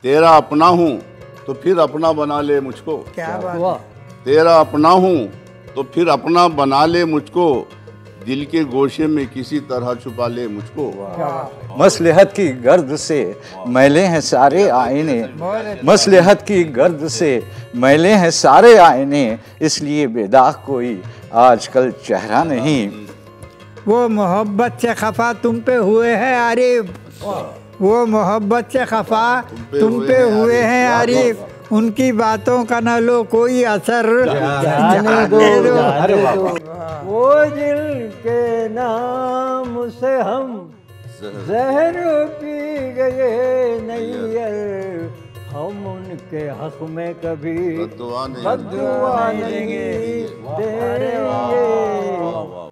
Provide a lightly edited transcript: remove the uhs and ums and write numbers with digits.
तेरा अपना हूँ तो फिर अपना बना ले मुझको। क्या बात। तेरा अपना हूँ तो फिर अपना बना ले मुझको, दिल के गोशे में किसी तरह छुपा ले मुझको। मसलहत की गर्द से मैले हैं सारे आईने, मसलहत की गर्द से मैले हैं सारे आईने, इसलिए बेदाग कोई आजकल चेहरा नहीं। वो मोहब्बत से खफा तुम पे हुए हैं आरिफ, वो मोहब्बत से खफा तुम पे हुए हैं आरिफ, उनकी बातों का न लो कोई असर, जाने दो। वो दिल के नाम से हम जहर पी गए नैयर, हम उनके हक में कभी बद्दुआ नहीं देंगे।